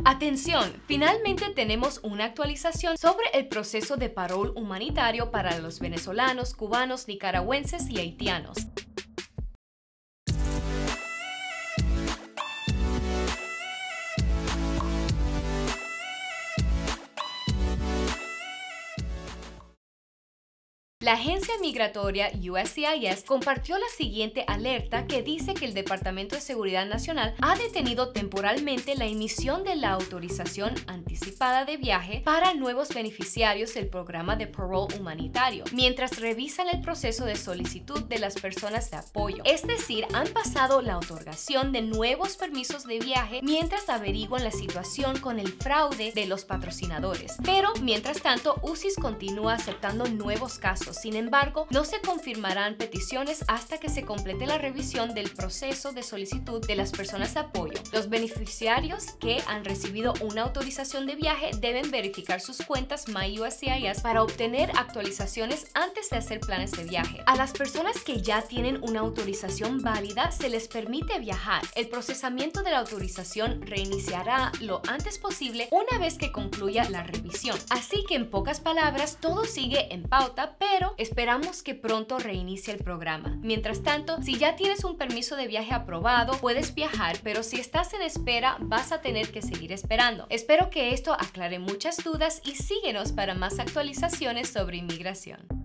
Atención, finalmente tenemos una actualización sobre el proceso de parol humanitario para los venezolanos, cubanos, nicaragüenses y haitianos. La agencia migratoria USCIS compartió la siguiente alerta que dice que el Departamento de Seguridad Nacional ha detenido temporalmente la emisión de la autorización anticipada de viaje para nuevos beneficiarios del programa de parole humanitario, mientras revisan el proceso de solicitud de las personas de apoyo. Es decir, han pasado la otorgación de nuevos permisos de viaje mientras averiguan la situación con el fraude de los patrocinadores. Pero, mientras tanto, USCIS continúa aceptando nuevos casos. Sin embargo, no se confirmarán peticiones hasta que se complete la revisión del proceso de solicitud de las personas de apoyo. Los beneficiarios que han recibido una autorización de viaje deben verificar sus cuentas MyUSCIS para obtener actualizaciones antes de hacer planes de viaje. A las personas que ya tienen una autorización válida se les permite viajar. El procesamiento de la autorización reiniciará lo antes posible una vez que concluya la revisión. Así que, en pocas palabras, todo sigue en pauta, pero esperamos que pronto reinicie el programa. Mientras tanto, si ya tienes un permiso de viaje aprobado, puedes viajar, pero si estás en espera, vas a tener que seguir esperando. Espero que esto aclare muchas dudas y síguenos para más actualizaciones sobre inmigración.